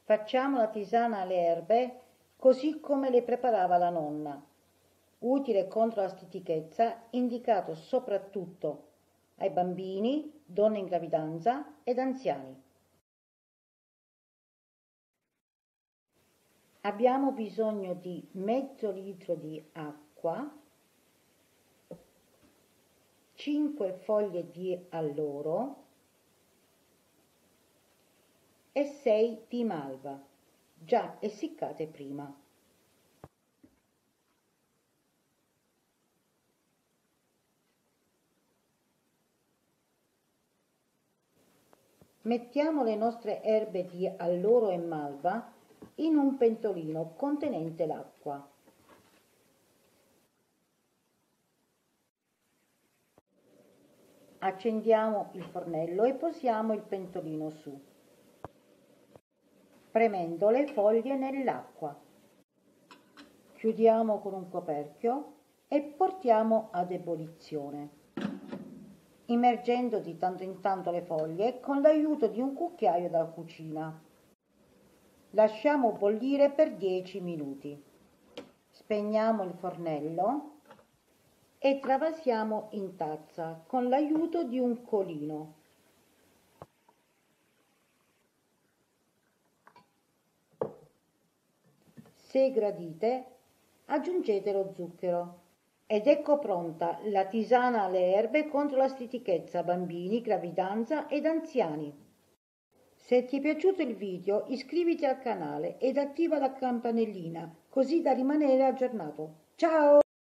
Facciamo la tisana alle erbe così come le preparava la nonna, utile contro la stitichezza, indicato soprattutto ai bambini, donne in gravidanza ed anziani. Abbiamo bisogno di mezzo litro di acqua, 5 foglie di alloro e 6 di malva, già essiccate prima. Mettiamo le nostre erbe di alloro e malva in un pentolino contenente l'acqua. Accendiamo il fornello e posiamo il pentolino su, premendo le foglie nell'acqua. Chiudiamo con un coperchio e portiamo ad ebollizione, immergendo di tanto in tanto le foglie con l'aiuto di un cucchiaio da cucina. Lasciamo bollire per 10 minuti. Spegniamo il fornello e travasiamo in tazza con l'aiuto di un colino. Se gradite, aggiungete lo zucchero. Ed ecco pronta la tisana alle erbe contro la stitichezza, bambini, gravidanza ed anziani. Se ti è piaciuto il video, iscriviti al canale ed attiva la campanellina, così da rimanere aggiornato. Ciao!